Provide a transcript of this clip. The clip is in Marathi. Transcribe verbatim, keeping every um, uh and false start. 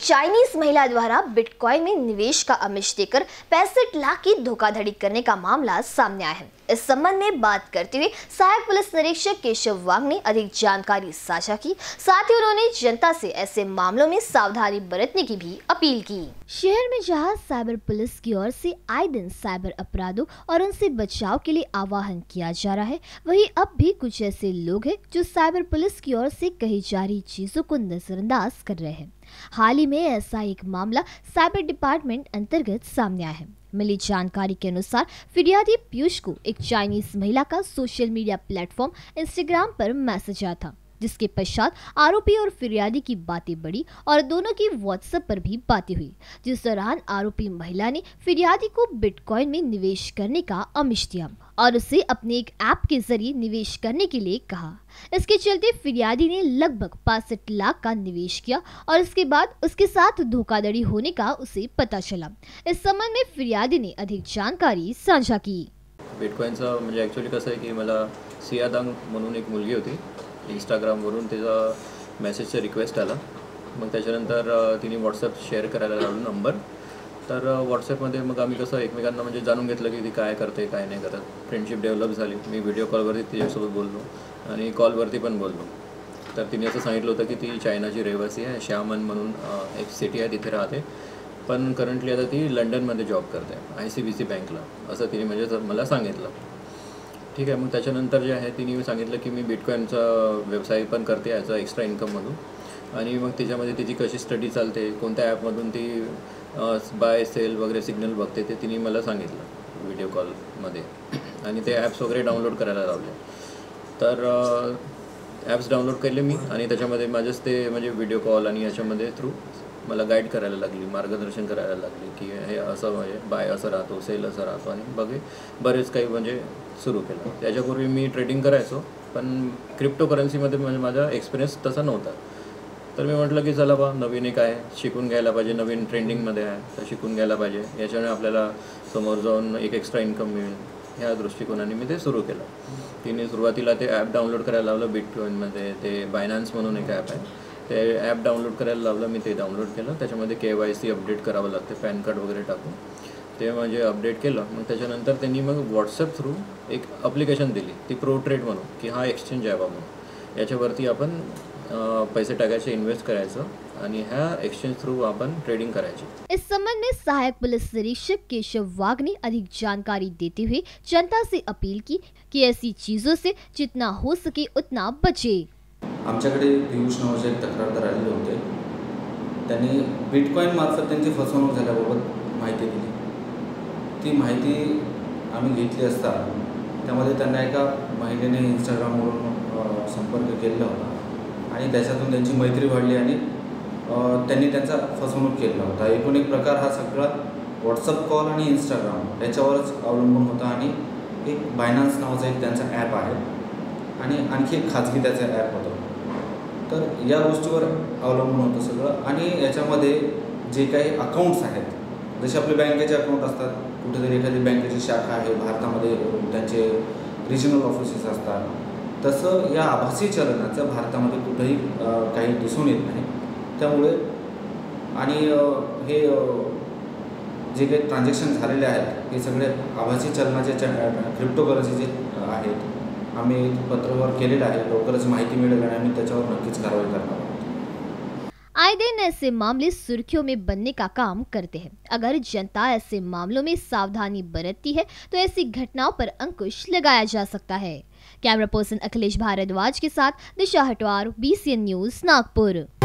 चाइनीज महिला द्वारा बिटकॉइन में निवेश का आमिष देकर पैंसठ लाख की धोखाधड़ी करने का मामला सामने आया है। इस संबंध में बात करते हुए सहायक पुलिस निरीक्षक केशव वांग ने अधिक जानकारी साझा की। साथ ही उन्होंने जनता से ऐसे मामलों में सावधानी बरतने की भी अपील की। शहर में जहां साइबर पुलिस की ओर से आए दिन साइबर अपराधों और उनसे बचाव के लिए आह्वान किया जा रहा है, वहीं अब भी कुछ ऐसे लोग हैं जो साइबर पुलिस की ओर से कही जा रही चीजों को नजरअंदाज कर रहे हैं। हाल ही में ऐसा एक मामला साइबर डिपार्टमेंट अंतर्गत सामने आया है। मिली जानकारी के अनुसार फिरियादी पीयूष को एक चाइनीज महिला का सोशल मीडिया प्लेटफॉर्म इंस्टाग्राम पर मैसेज आया था, जिसके पश्चात आरोपी और फिरियादी की बातें बढ़ी और दोनों की व्हाट्सएप पर भी बातें हुई, जिस दौरान आरोपी महिला ने फिरियादी को बिटकॉइन में निवेश करने का आमिष दिया और उसे अपने एक ऐप के जरिए निवेश करने के लिए कहा। इसके चलते फिरियादी ने लगभग पैंसठ लाख का निवेश किया और इसके बाद उसके साथ धोखाधड़ी होने का उसे पता चला। इस संबंध में फिरियादी ने अधिक जानकारी साझा की। बिटकॉइनचा म्हणजे ॲक्च्युअली कसं आहे की मला सिया दांग म्हणून एक मुलगी होती, इंस्टाग्रामवरून तिचा मेसेजचा रिक्वेस्ट आला। मग त्याच्यानंतर तिने व्हॉट्सअप शेअर करायला लावला नंबर। तर व्हॉट्सअपमध्ये मग आम्ही कसं एकमेकांना म्हणजे जाणून घेतलं की ती काय करते काय नाही करत। फ्रेंडशिप डेव्हलप झाली। मी व्हिडिओ कॉलवरती तिच्यासोबत बोललो आणि कॉलवरती पण बोललो। तर तिने असं सांगितलं होतं की ती चायनाची रहिवासी आहे, श्यामन म्हणून एक सिटी आहे तिथे राहते, पण करंटली आता ती लंडनमध्ये जॉब करते आय सी बी सी बँकला, असं तिने म्हणजे मला सांगितलं। ठीक आहे, मग त्याच्यानंतर जे आहे तिने सांगितलं की मी बिटकॉइनचा व्यवसाय पण करते ॲज अ एक्स्ट्रा इन्कममधून, आणि मग त्याच्यामध्ये तिची कशी स्टडी चालते, कोणत्या ॲपमधून ती बाय सेल वगैरे सिग्नल बघते ते तिने मला सांगितलं व्हिडिओ कॉलमध्ये, आणि ते ॲप्स वगैरे डाउनलोड करायला लावले। तर ॲप्स डाउनलोड केले मी आणि त्याच्यामध्ये माझेच ते म्हणजे व्हिडिओ कॉल आणि याच्यामध्ये थ्रू मला गाईड करायला लागली, मार्गदर्शन करायला लागली की हे असं म्हणजे बाय असं राहतो, सेल असं राहतो, आणि बघे बरेच काही म्हणजे सुरू केलं। त्याच्यापूर्वी मी ट्रेडिंग करायचो, पण क्रिप्टोकरन्सीमध्ये म्हणजे माझा एक्सपिरियन्स तसा नव्हता। तर मी म्हटलं की चला बा नवीन एक आहे, शिकून घ्यायला पाहिजे, नवीन ट्रेंडिंगमध्ये आहे तर शिकून घ्यायला पाहिजे, याच्याने आपल्याला समोर जाऊन एक एक्स्ट्रा इन्कम मिळेल, ह्या दृष्टिकोनाने मी ते सुरू केलं। तिने सुरुवातीला ते ॲप डाउनलोड करायला लावलं बिटकॉइनमध्ये, ते बायनान्स म्हणून एक ॲप आहे, ते ॲप डाउनलोड करायला लावलं मी, ते डाउनलोड केलं। त्याच्यामध्ये के वाय सी अपडेट करावं लागते, पॅन कार्ड वगैरे टाकून ते म्हणजे अपडेट केलं। मग त्याच्यानंतर त्यांनी मग व्हॉट्सअप थ्रू एक ॲप्लिकेशन दिली, ती प्रो ट्रेड म्हणून, की हा एक्सचेंज आहे म्हणून, याच्यावरती आपण पैसे टाकायचे, इन्वेस्ट करायचं आणि ह्या एक्सचेंज थ्रू आपण ट्रेडिंग करायची। इस संबंध में सहायक पुलिस निरीक्षक केशव वाघ ने अधिक जानकारी देते हुए जनता से अपील की कि ऐसी चीजों से जितना हो सके उतना बचे। आमच्याकडे पीयूष नावाचे एक तक्रारदार आलेले होते, त्यांनी बिटकॉइन मार्फत त्यांची फसवणूक झाल्याबाबत माहिती दिली। ती माहिती आम्ही घेतली असता त्यामध्ये त्यांना एका महिलेने इंस्टाग्रामवरून संपर्क केलेला होता आणि त्याच्यातून त्यांची मैत्री वाढली आणि त्यांनी त्यांचा फसवणूक केला होता। एकूण एक प्रकार हा सगळा व्हॉट्सअप कॉल आणि इंस्टाग्राम याच्यावरच अवलंबून होता, आणि एक बायनान्स नावाचा एक त्यांचा ॲप आहे आणि आणखी एक खाजगी त्याचा ॲप होता। तर या गोष्टीवर अवलंबून होतं सगळं, आणि याच्यामध्ये जे काही अकाउंट्स आहेत, जसे आपले बँकेचे अकाउंट असतात, कुठेतरी एखादी बँकेची शाखा आहे भारतामध्ये, त्यांचे रिजनल ऑफिसेस असतात, तसं या आभासी चलनाचं भारतामध्ये कुठेही काही दिसून येत नाही। त्यामुळे आणि हे जे काही ट्रान्झॅक्शन झालेले आहेत हे सगळे आभासी चलनाचे क्रिप्टोकरन्सी जे आहेत, आम्ही पत्रावर केलेलं आहे, लवकरच माहिती मिळेल आणि आम्ही त्याच्यावर नक्कीच कारवाई करणार आहोत। आए दिन ऐसे मामले सुर्खियों में बनने का काम करते हैं। अगर जनता ऐसे मामलों में सावधानी बरतती है तो ऐसी घटनाओं पर अंकुश लगाया जा सकता है। कैमरा पर्सन अखिलेश भारद्वाज के साथ Disha Hatwar, B C N news, Nagpur.